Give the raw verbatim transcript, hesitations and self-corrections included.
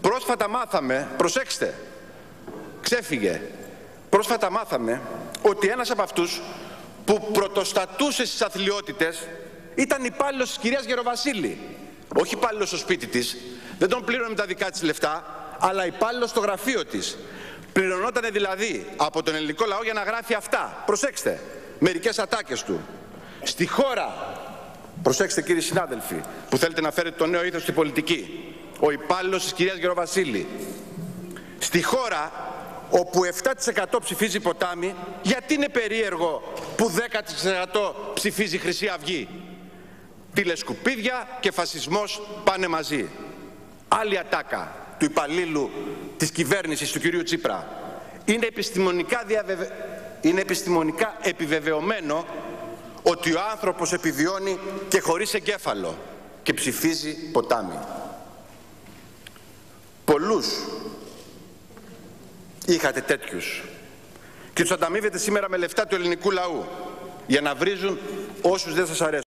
Πρόσφατα μάθαμε, προσέξτε, ξέφυγε, πρόσφατα μάθαμε ότι ένας από αυτούς που πρωτοστατούσε στις αθλιότητες ήταν υπάλληλος της κυρίας Γεροβασίλη. Όχι υπάλληλος στο σπίτι της, δεν τον πλήρωνε με τα δικά της λεφτά, αλλά υπάλληλος στο γραφείο της. Πληρωνότανε δηλαδή από τον ελληνικό λαό για να γράφει αυτά. Προσέξτε, μερικές ατάκες του. Στη χώρα, προσέξτε κύριοι συνάδελφοι, που θέλετε να φέρετε το νέο ήθος στην πολιτική, ο υπάλληλος της κυρίας Γεροβασίλη. Στη χώρα όπου επτά τοις εκατό ψηφίζει Ποτάμι, γιατί είναι περίεργο που δέκα τοις εκατό ψηφίζει Χρυσή Αυγή? Τηλεσκουπίδια και φασισμός πάνε μαζί. Άλλη ατάκα του υπαλλήλου της κυβέρνησης του κυρίου Τσίπρα. Είναι επιστημονικά, διαβεβαι... είναι επιστημονικά επιβεβαιωμένο ότι ο άνθρωπος επιβιώνει και χωρίς εγκέφαλο και ψηφίζει Ποτάμι. Πολλούς είχατε τέτοιους και τους ανταμείβετε σήμερα με λεφτά του ελληνικού λαού για να βρίζουν όσους δεν σας αρέσουν.